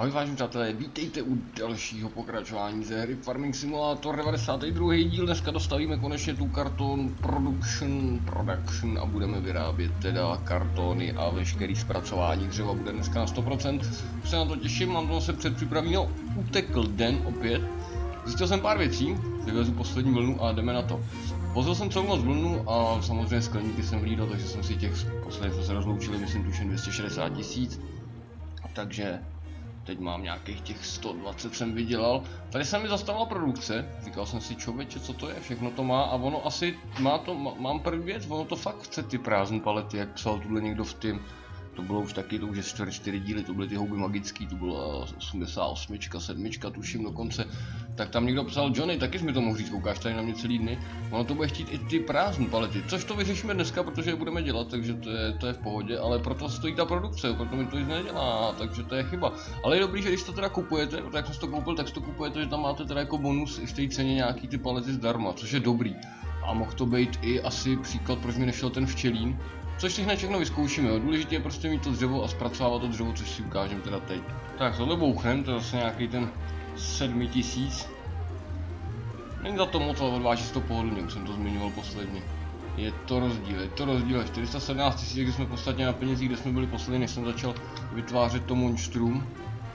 Ahoj vážení přátelé, vítejte u dalšího pokračování ze hry Farming Simulator 92. díl. Dneska dostavíme konečně tu karton production a budeme vyrábět teda kartony a veškerý zpracování dřeva bude dneska na 100%. Se na to těším, mám to zase předpřipravený, no utekl den opět. Zjistil jsem pár věcí, vyvezu poslední vlnu a jdeme na to. Vozil jsem celou noc vlnu a samozřejmě skleníky jsem hlídal, takže jsem si těch posledních jsme se rozloučili, myslím tuším 260 000. Takže teď mám nějakých těch 120 jsem vydělal. Tady se mi zastavila produkce, říkal jsem si člověče, co to je, všechno to má a ono asi má to, mám první věc, ono to fakt chce ty prázdné palety, jak psal tuhle někdo v tím. To bylo už taky, to už je 4 díly, to byly ty houby magický, to byla 88, 7 tuším dokonce. Tak tam někdo psal, Johnny, taky jsi mi to mohl říct, koukáš tady na mě celý dny. Ono to bude chtít i ty prázdné palety, což to vyřešíme dneska, protože je budeme dělat, takže to je v pohodě, ale proto stojí ta produkce, proto mi to nic nedělá, takže to je chyba. Ale je dobrý, že když to teda kupujete, protože jak jsem to koupil, tak to kupujete, že tam máte teda jako bonus i v té ceně nějaký ty palety zdarma, což je dobrý. A mohl to být i asi příklad, proč mi nešel ten včelín. Což si hned všechno vyzkoušíme, jo. Důležité je prostě mít to dřevo a zpracovávat to dřevo, což si ukážeme teda teď. Tak tohle bouchem, to je zase nějaký ten 7000. Není za to moc, ale odváží se to pohodlně, už jsem to zmiňoval posledně. Je to rozdíl, 417 000, když jsme podstatně na penězích, kde jsme byli poslední, než jsem začal vytvářet to monstrum.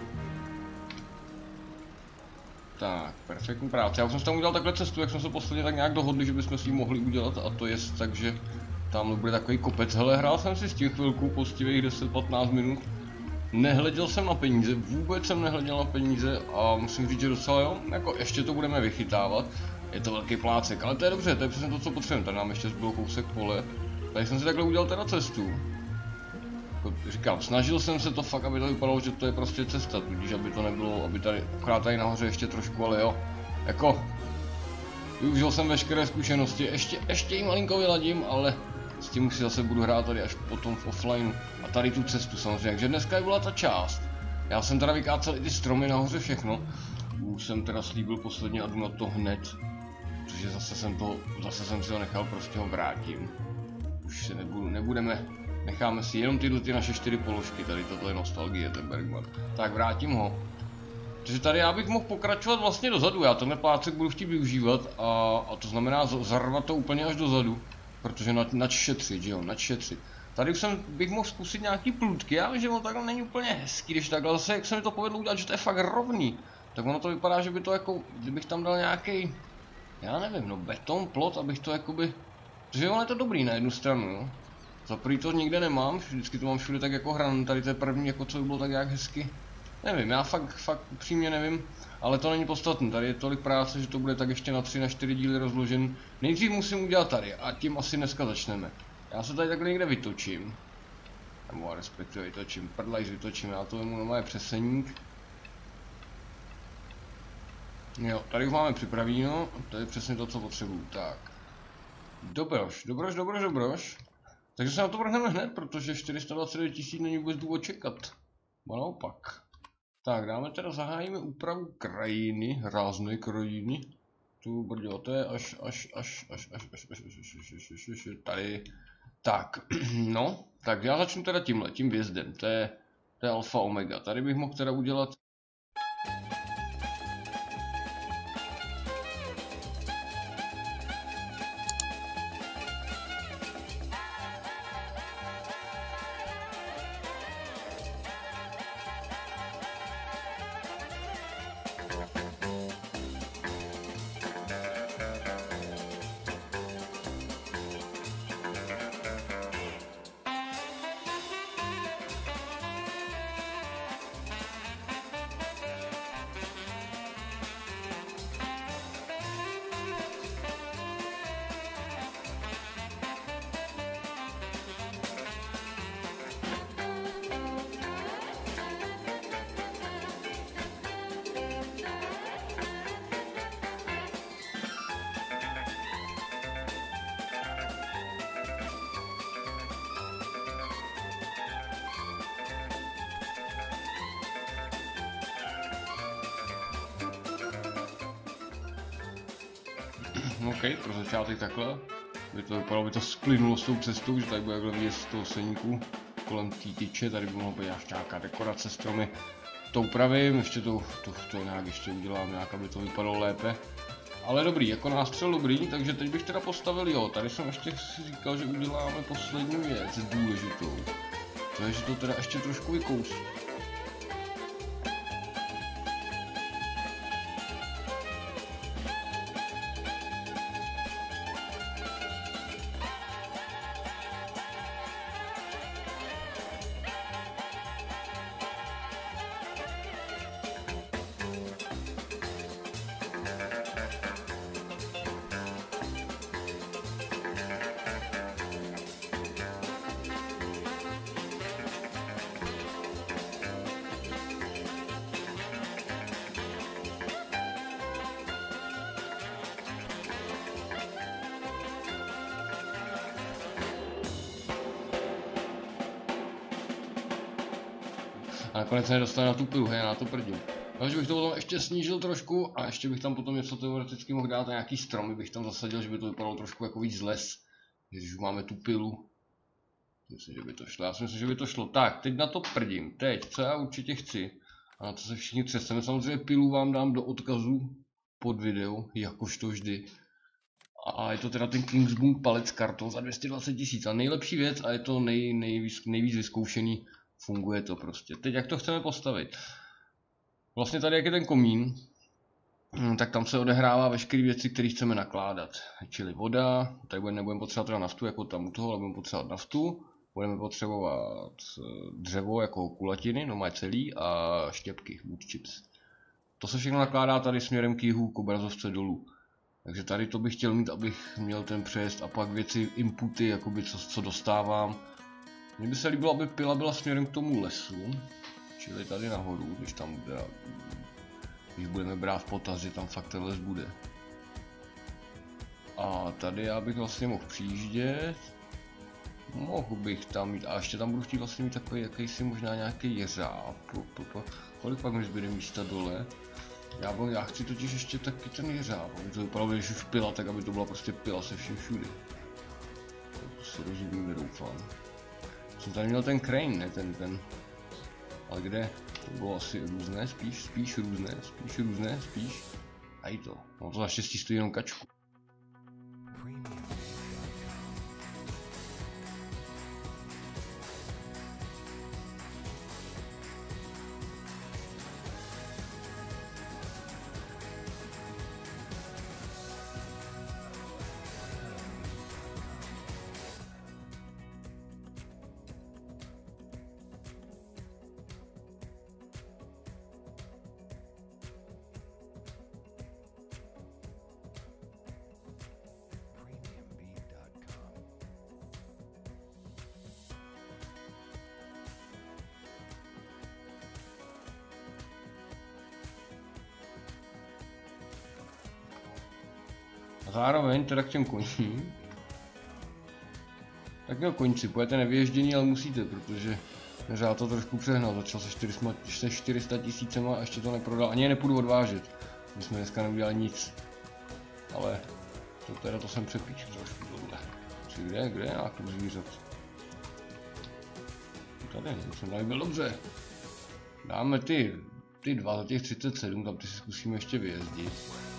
Tak, perfektní práce. Já už jsem tam udělal takhle cestu, jak jsme se posledně tak nějak dohodli, že bychom si ji mohli udělat, a to je takže tam bude takový kopec. Hele, hrál jsem si s tím chvilku, poctivých 10-15 minut. Nehleděl jsem na peníze, vůbec jsem nehleděl na peníze a musím říct, že docela jo, jako ještě to budeme vychytávat. Je to velký plácek, ale to je dobře, to je přesně to, co potřebujeme. Tady nám ještě zbylo kousek pole. Tady jsem si takhle udělal teda cestu. Říkám, snažil jsem se to fakt, aby to vypadalo, že to je prostě cesta, tudíž aby to nebylo, aby tady, akorát tady nahoře ještě trošku, ale jo. Jako, využil jsem veškeré zkušenosti, ještě ji malinko vyladím, ale s tím už si zase budu hrát tady až potom v offlineu. A tady tu cestu samozřejmě, takže dneska byla ta část. Já jsem teda vykácel i ty stromy nahoře všechno. Už jsem teda slíbil posledně a jdu na to hned. Protože zase jsem si ho nechal, prostě ho vrátím. Už se nebudeme, necháme si jenom tyhle ty naše 4 položky, tady toto je nostalgie, ten Bergman. Tak vrátím ho. Takže tady já bych mohl pokračovat vlastně dozadu, já tenhle plácek budu chtít využívat a to znamená zarvat to úplně až dozadu. Protože načšetřit, že jo, načšetřit. Tady bych mohl zkusit nějaký plůtky, já vím, že ono takhle není úplně hezký, když takhle zase, jak se mi to povedlo udělat, že to je fakt rovný. Tak ono to vypadá, že by to jako, kdybych tam dal nějaký, já nevím, no beton, plot, abych to jakoby, protože ono je to dobrý na jednu stranu, jo. Za prvý to nikde nemám, vždycky to mám všude tak jako hran, tady to je první, jako co by bylo tak jak hezky. Nevím, já fakt upřímně nevím, ale to není podstatné, tady je tolik práce, že to bude tak ještě na 3 na 4 díly rozložen. Nejdřív musím udělat tady a tím asi dneska začneme. Já se tady takhle někde vytočím. Nebo respektive vytočím, prdlajš vytočím, já to vemu normálně přeseník. Jo, tady už máme připravíno, to je přesně to, co potřebuju, tak. Dobroš. Takže se na to vrhneme hned, protože 429 000 není vůbec důvod čekat. A naopak. Tak, dáme teda, zahájíme úpravu krajiny, rázné krajiny. Tu brďo, to je až tady. Tak, no, tak já začnu teda tím vjezdem, to je alfa omega. Tady bych mohl teda udělat. OK, pro začátek takhle. By to sklinulo s tou cestou, že tady bude vidět z toho seníku kolem té tyče, tady by mohla být až nějaká dekorace, stromy. to upravím, ještě to nějak ještě udělám, nějak, aby to vypadalo lépe. Ale dobrý, jako nástřel dobrý, takže teď bych teda postavil, jo, tady jsem ještě si říkal, že uděláme poslední věc důležitou. To je, že to teda ještě trošku vykousnu. A nakonec se nedostane na tu pilu, hej, na to prdím. Takže bych to potom ještě snížil trošku a ještě bych tam potom něco teoreticky mohl dát, nějaký stromy bych tam zasadil, že by to vypadalo trošku jako víc les. Když už máme tu pilu. Myslím, že by to šlo, já si myslím, že by to šlo. Tak, teď na to prdím. Teď, co já určitě chci. A na to se všichni třeseme. Samozřejmě pilu vám dám do odkazu pod video, jakožto vždy. A je to teda ten Kingsboom palec karton za 220 000. A nejlepší věc a je to nejvíc vyzkoušený. Funguje to prostě. Teď jak to chceme postavit? Vlastně tady jak je ten komín, tak tam se odehrává veškeré věci, které chceme nakládat. Čili voda, tady nebudeme potřebovat teda naftu jako tam u toho, ale budeme potřebovat naftu. Budeme potřebovat dřevo jako kulatiny, no má celý, a štěpky, wood chips. To se všechno nakládá tady směrem k jihu, k obrazovce dolů. Takže tady to bych chtěl mít, abych měl ten přejezd a pak věci, inputy, jakoby co dostávám. Mně by se líbilo, aby pila byla směrem k tomu lesu, čili tady nahoru, když budeme brát v potaz, že tam fakt ten les bude. A tady já bych vlastně mohl přijíždět, mohl bych tam mít, a ještě tam budu chtít vlastně mít takový jakýsi možná nějaký jeřáb. Kolik pak mi zbyde místa dole? Já chci totiž ještě taky ten jeřáb, aby to vypadalo, když už pila, tak aby to byla prostě pila se vším všudy. To si rozumím, doufám. Jsem tady měl ten crane, ne ten. Ale kde? To bylo asi různé, spíš různé. A i to. No to naštěstí stojí jenom kačku. A zároveň teda k těm koním. Tak jo, koňci, pojďte nevyježdění, ale musíte, protože já to trošku přehnal, začal se 400 000 a ještě to neprodal, ani je nepůjdu odvážet. My jsme dneska neudělali nic. Ale to jsem přepíčil trošku tohle. Kde je nákup zvířat? Tady, jsem tady byl dobře. Dáme ty dva za těch 37, tam ty si zkusíme ještě vyjezdit.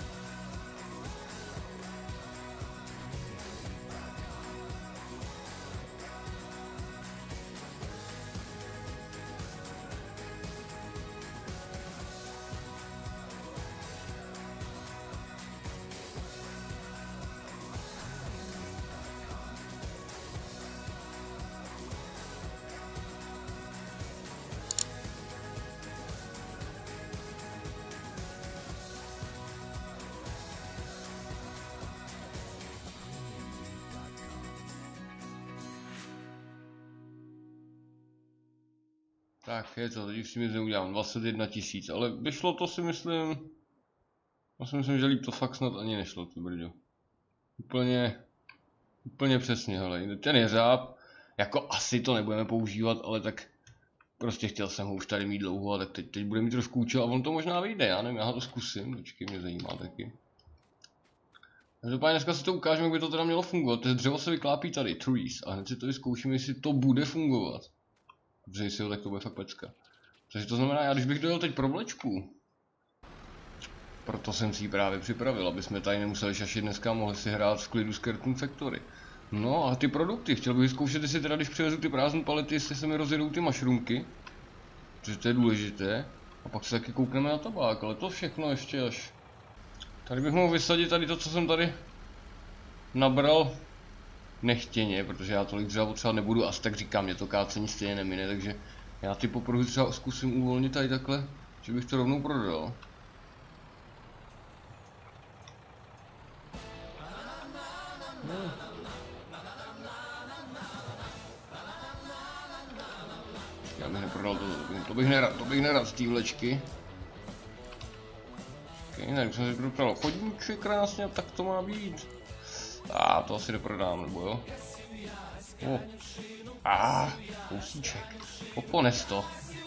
Tak je to, teď už si mi neudělám 21 000, ale vyšlo to si myslím, že líp to fakt snad ani nešlo, to brďo. Úplně přesně, hele, ten jeřáb, jako asi to nebudeme používat, ale tak prostě chtěl jsem ho už tady mít dlouho a tak teď bude mít trošku účel a on to možná vyjde, já nevím, já to zkusím, počkej, mě zajímá taky. Každopádně dneska si to ukážeme, jak by to teda mělo fungovat, to dřevo se vyklápí tady, trees, a hned si to vyzkoušíme, jestli to bude fungovat. Protože jestli jo, tak to bude fakt pecka. Takže to znamená, já když bych dojel teď pro vlečku, proto jsem si ji právě připravil, aby jsme tady nemuseli šašit dneska, mohli si hrát v klidu s Cartoon Factory. No a ty produkty, chtěl bych vyzkoušet, jestli teda když přivezu ty prázdné palety, jestli se mi rozjedou ty mushroomky. Protože to je důležité. A pak se taky koukneme na tabák, ale to všechno ještě až. Tady bych mohl vysadit tady to, co jsem tady nabral nechtěně, protože já tolik dřeva potřebovat nebudu, asi tak říkám, mě to kácení stejně nemine, takže já ty popruhy třeba zkusím uvolnit tady takhle, že bych to rovnou prodal. Já bych neprodal to bych nerad z té vlečky. Okay, tak jsem si propral chodníček krásně, tak to má být. A to asi neprodám, nebo jo? Kousíček. Pones to.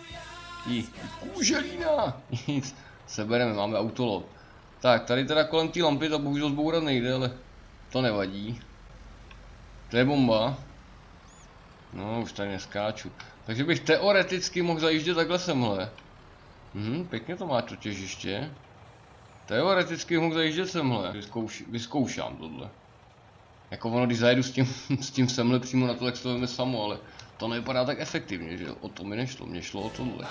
Kůželína. Nic. Sebereme, máme autolov. Tak, tady teda kolem té lampy to bohužel zbourat nejde, ale to nevadí. To je bomba. No, už tady neskáču. Takže bych teoreticky mohl zajíždět takhle semhle. Pěkně to má to těžiště. Teoreticky mohl zajíždět semhle. Vyzkoušám tohle. Jako ono, když zajedu s tím semhle přímo na to, tak to veme samo, ale to nevypadá tak efektivně, že o to mi nešlo, mně šlo o tohle.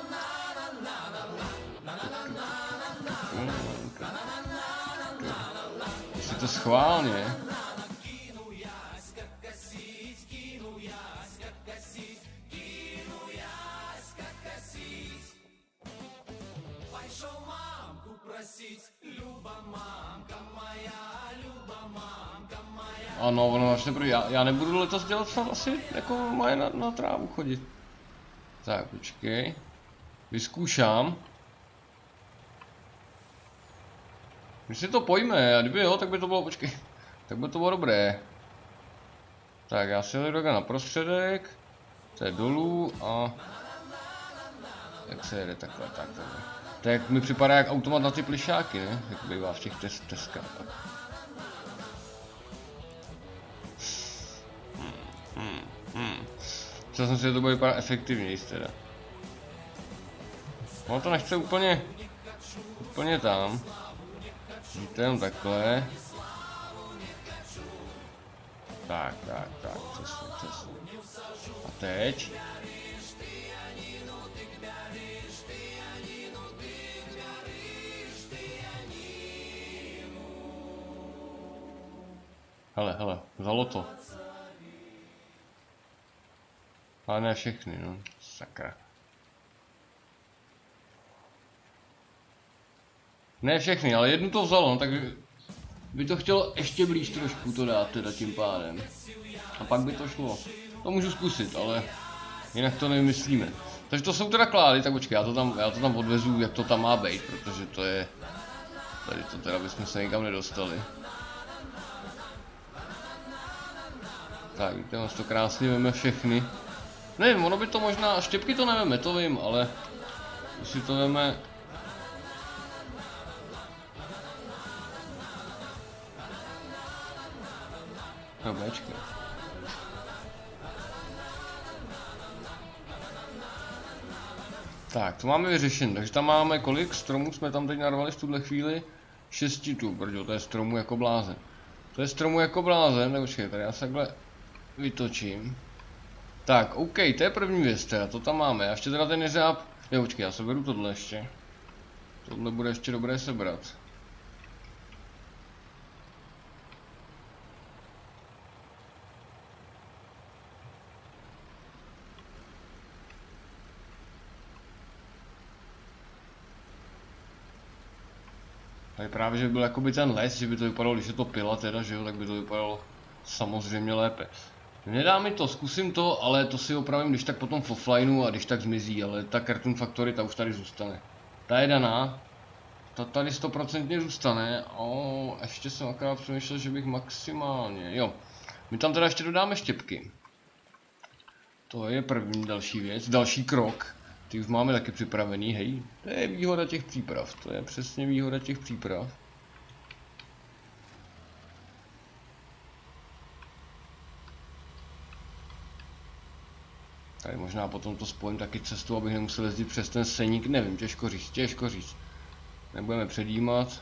Jestli to schválně. Ano, ono vlastně já nebudu letos dělat snad asi jako mají na trávu chodit. Tak, počkej. Vyzkoušám. Když si to pojme, a kdyby jo, tak by to bylo, počkej. Tak by to bylo dobré. Tak, já si jdu na prostředek. To je dolů a... Jak se jede takhle, takhle. To jak mi připadá jak automat na ty plišáky, ne? Jak bývá v těch teskách. Chtěl jsem si, že to bude vypadat efektivněji teda. No to nechce úplně tam. Víte, jenom takhle. Tak, přesně. A teď? Hele, vzalo to. Ale ne všechny, no, sakra. Ne všechny, ale jednu to vzalo, no, tak by to chtělo ještě blíž trošku to dát teda tím pádem. A pak by to šlo. To můžu zkusit, ale jinak to nevymyslíme. Takže to jsou teda klády, tak počkej, já to tam odvezu, jak to tam má být, protože to je... Tady to teda bychom se nikam nedostali. Tak, víte, on to krásně veme všechny. Nevím, ono by to možná, štěpky to neveme, to vím, ale... Když si to veme... No, počkej. Tak, to máme vyřešen, takže tam máme kolik stromů jsme tam teď narvali v tuhle chvíli? 6 tu, protože to je stromů jako blázen. To je stromů jako blázen, tak počkej, tady já se takhle vytočím. Tak, OK, to je první věc teda, to tam máme, a ještě teda ten jeřáb, jo počkej, já seberu tohle ještě. Tohle bude ještě dobré sebrat. Tady právě, že by byl jakoby ten les, že by to vypadalo, když je to pila teda, že jo, tak by to vypadalo samozřejmě lépe. Nedá mi to, zkusím to, ale to si opravím když tak potom v offlineu a když tak zmizí, ale ta Cartoon Factory, ta už tady zůstane. Ta je daná, ta tady 100% zůstane, ještě jsem akorát přemýšlel, že bych maximálně, jo. My tam teda ještě dodáme štěpky. To je první další věc, další krok. Ty už máme taky připravený, hej. To je výhoda těch příprav, to je přesně výhoda těch příprav. Tady možná potom to spojím taky cestu, abych nemusel jezdit přes ten Seník, nevím, těžko říct, těžko říct. Nebudeme předjímat.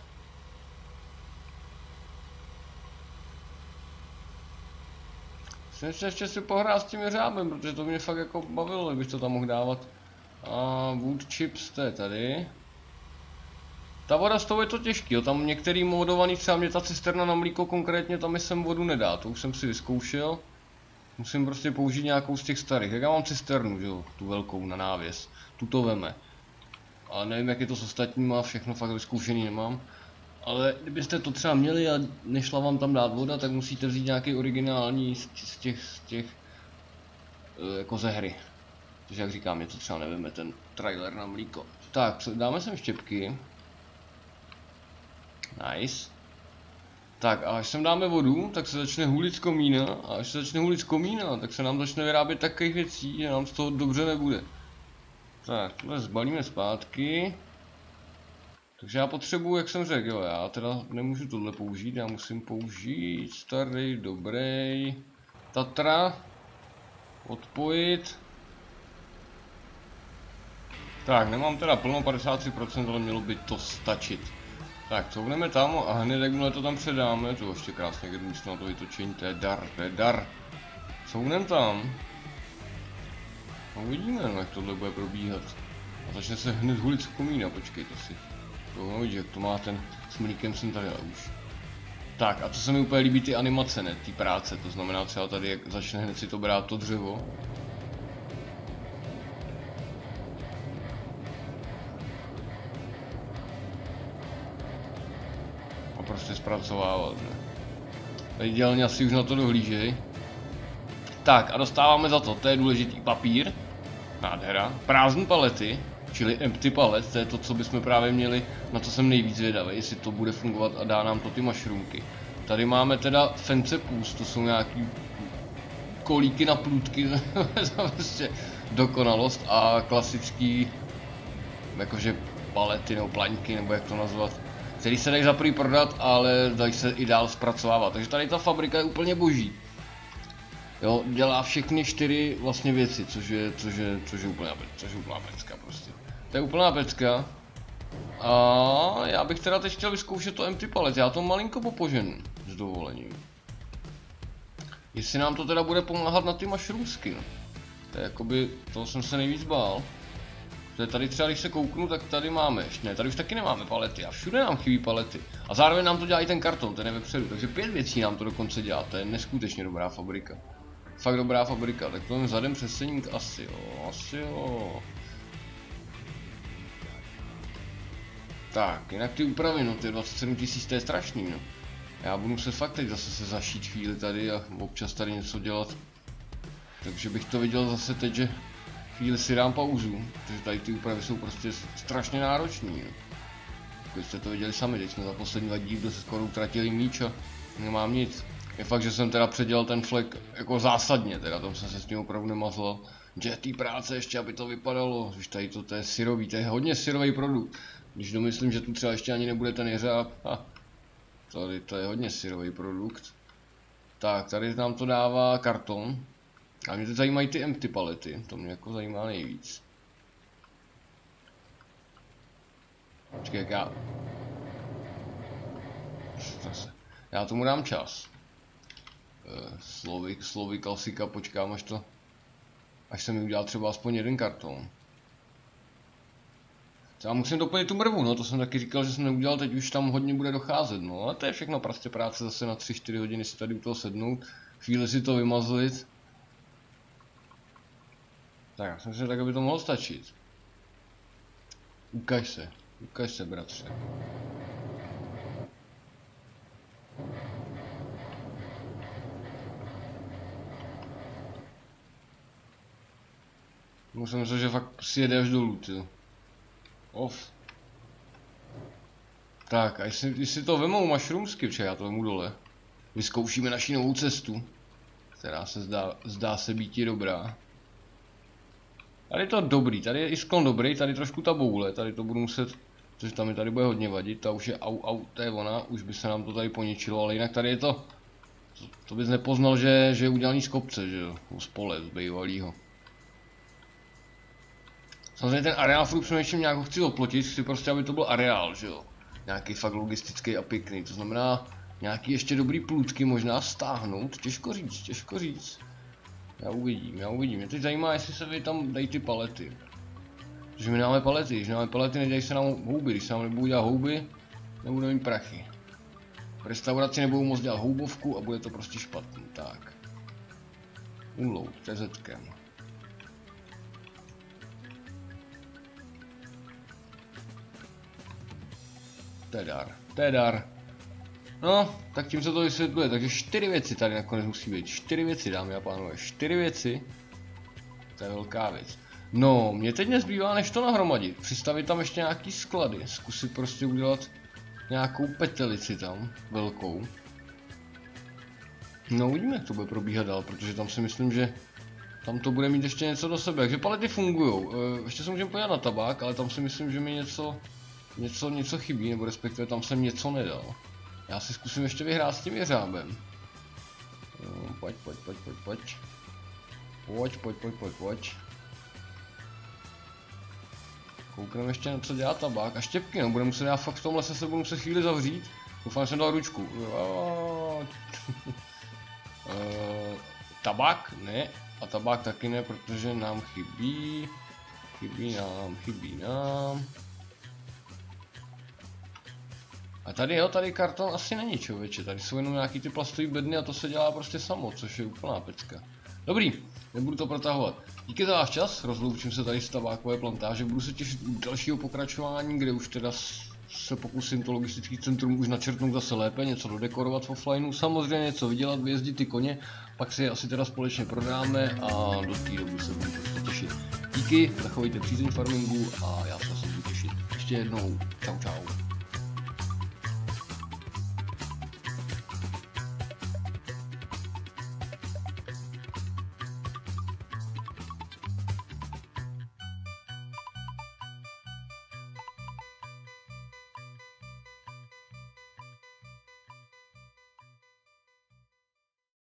Jsem se ještě si pohrát s tím jeřábem, protože to mě fakt jako bavilo, kdybych to tam mohl dávat. A wood chips, to je tady. Ta voda z toho je to těžký, jo. Tam některý modovaný, třeba mě ta cisterna na mlíko konkrétně, tam mi sem vodu nedá, to už jsem si vyzkoušel. Musím prostě použít nějakou z těch starých, jak já mám cisternu, že jo, tu velkou na návěs, tu to veme. Ale nevím, jak je to s ostatníma, všechno fakt vyzkoušený nemám. Ale kdybyste to třeba měli a nešla vám tam dát voda, tak musíte vzít nějaký originální z těch jako ze hry. Takže jak říkám, je to třeba nevíme ten trailer na mlíko. Tak, dáme sem štěpky. Nice. Tak a až sem dáme vodu, tak se začne hulit z komína. A až se začne hulit z komína, tak se nám začne vyrábět takových věcí, že nám z toho dobře nebude. Tak, tohle zbalíme zpátky. Takže já potřebuji, jak jsem řekl, jo, já teda nemůžu tohle použít, já musím použít starý, dobrý Tatra. Odpojit. Tak, nemám teda plno 53%, ale mělo by to stačit. Tak, couvneme tam a hned jakmile to tam předáme, to ještě krásně, když místo na to vytočení, to je dar. Couvnem tam. A uvidíme, no, jak tohle bude probíhat. A začne se hned hulit z komína, počkejte si. To vidíš, jak to má ten s mlíkem jsem tady už. Tak, a co se mi úplně líbí, ty animace, ne, ty práce, to znamená třeba tady, jak začne hned si to brát to dřevo. A prostě zpracovávat, ne. Tady dělně asi už na to dohlížej. Tak, a dostáváme za to je důležitý papír. Nádhera. Prázdné palety, čili empty palet, to je to, co bychom právě měli, na co jsem nejvíc zvědavý, jestli to bude fungovat a dá nám to ty mushroomky. Tady máme teda fence půst, to jsou nějaký kolíky na plůtky, to prostě dokonalost a klasický, jakože palety nebo plaňky, nebo jak to nazvat, který se dají za prvý prodat, ale dají se i dál zpracovávat, takže tady ta fabrika je úplně boží. Jo, dělá všechny 4 vlastně věci, což je úplná pecka prostě. To je úplná pecka. A já bych teda teď chtěl vyzkoušet to empty palet, já to malinko popoženu, s dovolením. Jestli nám to teda bude pomáhat na ty mushroomsky, no. To je jakoby, toho jsem se nejvíc bál. To je tady třeba, když se kouknu, tak tady máme, ne, tady už taky nemáme palety a všude nám chybí palety. A zároveň nám to dělá i ten karton, ten je vepředu, takže 5 věcí nám to dokonce dělá, to je neskutečně dobrá fabrika. Fakt dobrá fabrika, tak to zadem přes Seník asi jo. Tak, jinak ty úpravy, no, ty 27 000, to je strašný, no. Já budu muset fakt teď zase se zašít chvíli tady a občas tady něco dělat. Takže bych to viděl zase teď, že chvíli si dám pauzu, protože tady ty úpravy jsou prostě strašně náročný, no. Když jste to viděli sami, teď jsme za poslední 2 díly skoro utratili míč a nemám nic. Je fakt, že jsem teda předělal ten flek jako zásadně, teda tam jsem se s tím opravdu nemazlal. Že té práce ještě, aby to vypadalo, když tady to je syrový, to je hodně syrový produkt. Když domyslím, že tu třeba ještě ani nebude ten jeřáb, tady to je hodně syrový produkt. Tak, tady nám to dává karton. A mě teď zajímají ty empty palety, to mě jako zajímá nejvíc. Počkej, jak já tomu dám čas. Slovy klasika, počkám až se mi udělá třeba aspoň jeden karton. Já musím doplnit tu mrvu, no to jsem taky říkal, že jsem neudělal, teď už tam hodně bude docházet, no ale to je všechno prostě práce zase na 3-4 hodiny si tady u toho sednout, chvíli si to vymazlit. Tak já jsem si tak, aby to mohlo stačit. Ukaž se bratře. Musím říct, že fakt sjede až dolů, ty. Off. Tak, a jestli to vemou mushroomsky, protože já to vemu dole. Vyzkoušíme naši novou cestu, která se zdá se být dobrá. Tady je to dobrý, tady je i sklon dobrý, tady trošku ta boule, tady to budu muset, což tam mi tady bude hodně vadit, ta už je to je ona, už by se nám to tady poničilo, ale jinak tady je to bys nepoznal, že je udělaný z kopce, že jo, z pole, z bývalýho. Samozřejmě ten areál furt přemýšlím, nějak ho chci oplotit, chci prostě, aby to byl areál, že jo. Nějaký fakt logistický a pěkný, to znamená nějaký ještě dobrý plůtky možná stáhnout, těžko říct. Já uvidím, mě teď zajímá, jestli se vy tam dají ty palety. Protože my nemáme palety, když nemáme palety, nedělají se nám houby, když se nám nebudou dělat houby, nebudeme mít prachy. V restauraci nebudou moc dělat houbovku a bude to prostě špatný, tak. Unload, TZkem. To je dar. No, tak tím se to vysvětluje, takže 4 věci tady nakonec musí být. 4 věci, dámy a pánové, 4 věci. To je velká věc. No, mě teď nezbývá než to nahromadit. Přistavit tam ještě nějaký sklady. Zkusit prostě udělat nějakou petelici tam, velkou. No, uvidíme, jak to bude probíhat dál, protože tam si myslím, že tam to bude mít ještě něco do sebe. Takže palety fungujou. Ještě se můžeme podívat na tabák, ale tam si myslím, že mi něco chybí, nebo respektive tam jsem něco nedal. Já si zkusím ještě vyhrát s tím jeřábem. Pojď. Koukneme ještě na co dělá tabák a štěpky, no bude muset, já fakt v tom lese se budu muset chvíli zavřít. Doufám, že jsem dal ručku. Tabák ne, a tabák taky ne, protože nám chybí nám. A tady jo, tady karton asi není, člověče, tady jsou jenom nějaký ty plastové bedny a to se dělá prostě samo, což je úplná pecka. Dobrý, nebudu to protahovat. Díky za váš čas, rozloučím se tady z tabákové plantáže, budu se těšit u dalšího pokračování, kde už teda se pokusím to logistické centrum už načrtnout zase lépe, něco dodekorovat v offlineu, samozřejmě něco vydělat, vyjezdit ty koně, pak si je asi teda společně prodáme a do té doby se budu prostě těšit. Díky, zachovejte přízeň farmingu a já se budu těšit. Ještě jednou, čau.